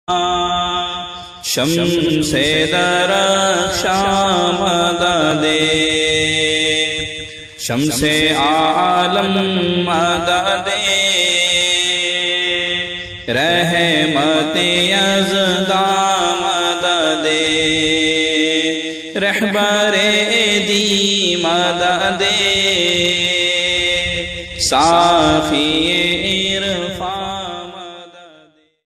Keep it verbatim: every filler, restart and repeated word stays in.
शम्से Darakhshan मददे शम्से आलम मददे रहमते यज़दा मददे रहबरे दी मददे साफ़ी